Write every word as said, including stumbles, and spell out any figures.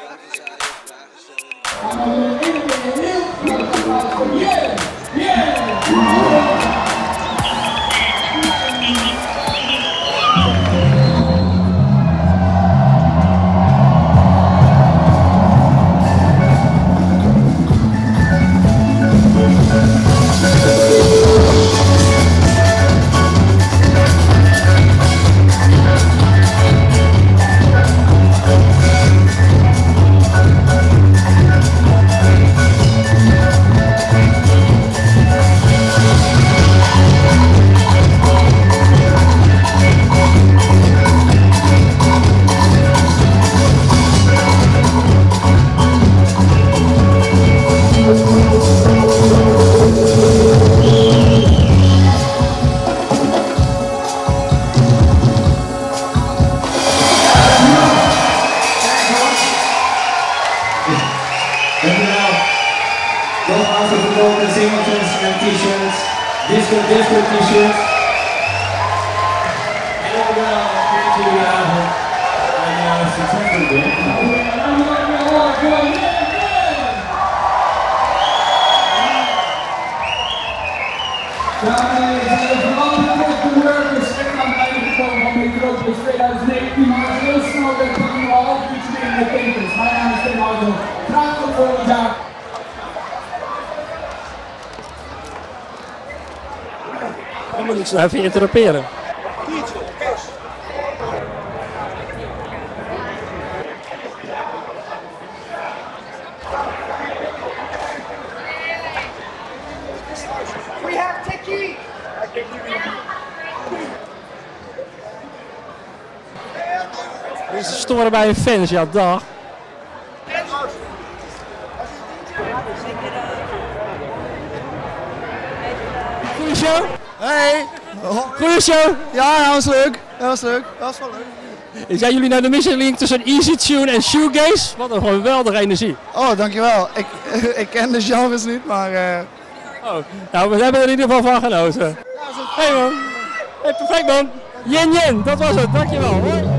Nogmaals te verkopen, singeltjes en t-shirts, disco disco t-shirts. En ook wel een goede avond. En uh, september weer. Daarmee zijn de verantwoordelijke workers echt aan het einde gekomen van Metropolis twintig negentien. Maar heel snel weer pakken we al half uurtje weer in de tekens. Mijn naam is Tim Auto. Graag tot volgend jaar. Dan moet ik zo even interroperen. We have Tiki! Dus ze storen bij hun fans, ja dag. Goeie show! Hey! Goeie show! Ja, dat was leuk. Dat was leuk. Dat was wel leuk. Zijn jullie nou de wisseling tussen Easy Tune en Shoegaze? Wat een geweldige energie. Oh, dankjewel. Ik, ik ken de genres niet, maar... Uh... Oh, nou, we hebben er in ieder geval van genoten. Hey man! Hey, perfect man! Yen Yen, dat was het. Dankjewel hoor.